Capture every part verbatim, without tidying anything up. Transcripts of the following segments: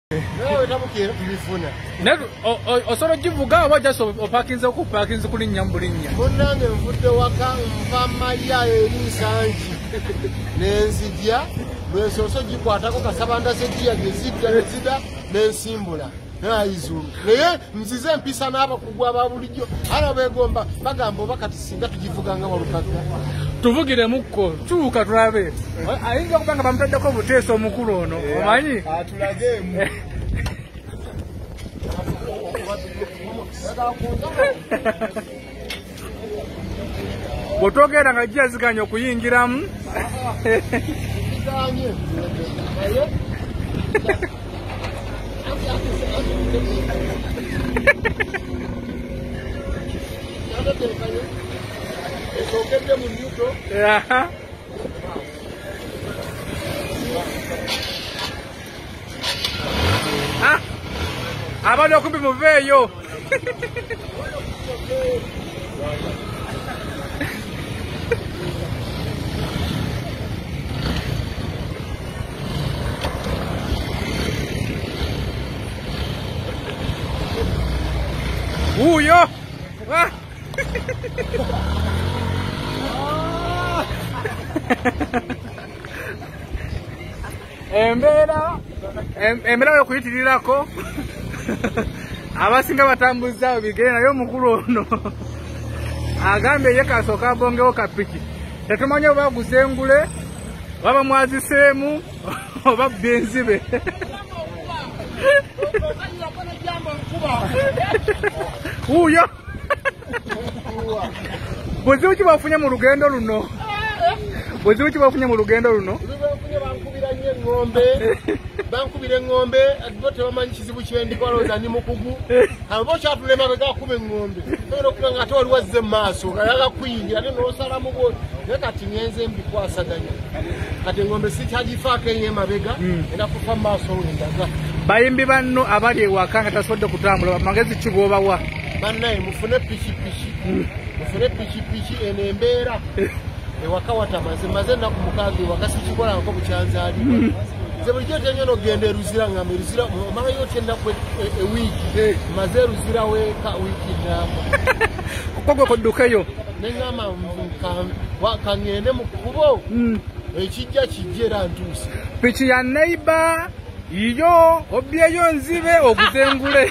Nawe tamukira kubifuna. Neru osoro jivuga waja so opakinze ku parkinze kuli nyambulinya. Munange mvudde waka mvama ya erisanji. Nenzijya lwesoso jikwatako kasabanda sejiya gezidda gezida nensimbula. Naizuru. Naye mzize mpisa n'aba kugwa babulijjo. Ana begomba bagamba bakati singa tujivuganga walukaga. Tuvugire mukko tuuka tulabe. Ayinza kubanga bamutadde ko buteeso omukulu ono. Omanyi? Atulage mu. Botogera nga jaziganya okuyingiramu. Ganye. Yeah. Ah, abali okumbi muveeyo. Uyo. Ah. Embera embera yo kuyitirirako abasinga batambuza bigere nayo mukulu ono agambe ye kasoka bongewo kapiki tetumanya oba gusengule baba mwazisemu oba benzibe uyo bozi uchi bafunye mu lugendo luno bozi uchi bafunye mu lugendo luno bankubira nye ngombe bankubira ngombe adbote bamanyi kizibu kyendi kwaloza ni mukugu abo kyatulema bega kube ngombeero kulanga to wali wazze maaso kayaka kuyingira ne no salamu go nekati nyenze mbi kwasaganya kati ngombe si kyajifa kenye mabega enda kufa maaso wendaga bayimbi banno abali wakanga tasodde kutambula bamagezi kigoba wa bannaye mufune pichi pichi mufune pichi pichi enembeera ewaka watamaze maze na kumukage wakasi kikola nko bucyanzali ze bulijjo tenyo no gende ruzira ngame ruzira mama yote na kwe e week maze ruzira we ka week ndamo kokwe kodukayo nengama mvukan wakangene mukubo ekijja kijera ntusi pichi ya neighbor iyo obyeyo nzibe oguzengule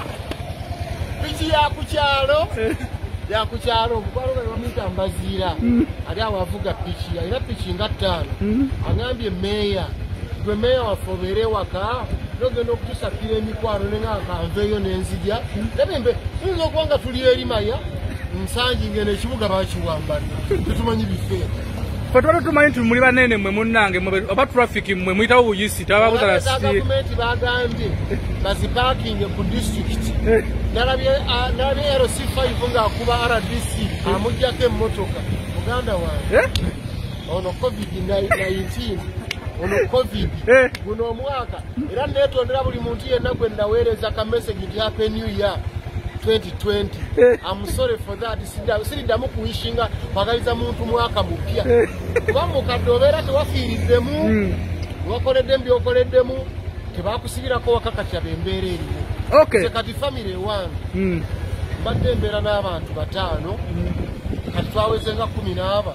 pichi ya kuchalo ya kuchalo kukwalo bamita mbazira ali awavuga pichi ya ina pichi ngatano angambye meya gwe meya wafobere waka nogendo kutusakira emikwano nenga kanveyo nenzija nebembe nzo kwanga tuli erimaya nsanji ngene kibuga bakiwambana tutumanyi bife Fatwala tumanyi tumuli banene mwe munnange mwe oba traffic mwe muitawo uyisi tababuza la state government bagambye bazi parking ku district nalabye nalabye R C five nga kuba R D C amujjake motoka Uganda wa ono covid nineteen ono covid guno omwaka era netondera buli muntu yenna gwenda weereza ka message nti happy new year twenty twenty. I'm sorry for that. Sinda mukuishinga bagaliza muntu mwaka mupya. Bamuka dobera tewafiiriddemu. Wakoleddemu byokoleddemu tebakusibirako wakakati abembeera erimu. Okay. Kati family one. Mm. Badde embeera n'abantu bataano. Kati twawezenga kumi n'aba.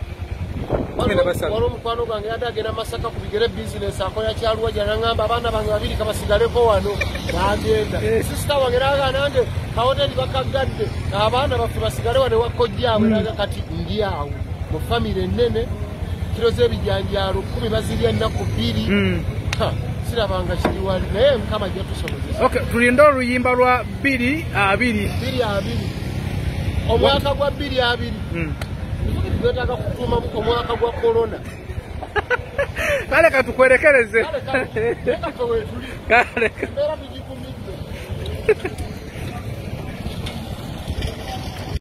Wano mukwano gwange yadagenda Masaka kubigere business akola kyaluwa jana ngamba abaana bange babiri kabasigaleko wano bagenda sister wange naganda kawoteli bakagadde abaana bafu basigale wano wakojjaawe naga kati ndi awo mu family ennene kiro z'ebijanjaalo kumi bazirya ennaku bbiri sirabanga kiri wali naye mukama gyatusomozesa. Okay, tulinda oluyimba lwa bbiri abiri bbiri abiri omwaka gwa bbiri abiri Gwetaka kutuma omwaka gwa Corono. Kale katukwerekereze. Kale kale. Kale kale. Kale. Era bijikumidde.